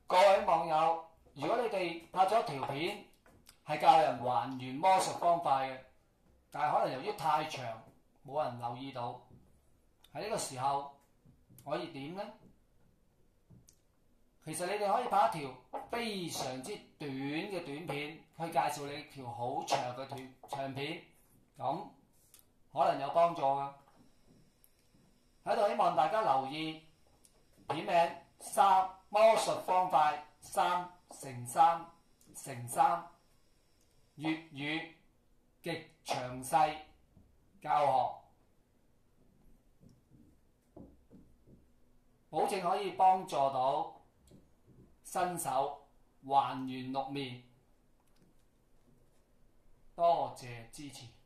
各位網友，如果你哋拍咗條片係教人還原魔術方法嘅，但係可能由於太長，冇人留意到，喺呢個時候可以點呢？其實你哋可以拍一條非常之短嘅短片，去介紹你條好長嘅長片，咁可能有幫助㗎。喺度希望大家留意片名3魔術方法3×3×3粵語極詳細教學，保證可以幫助到新手還原6面。多謝支持。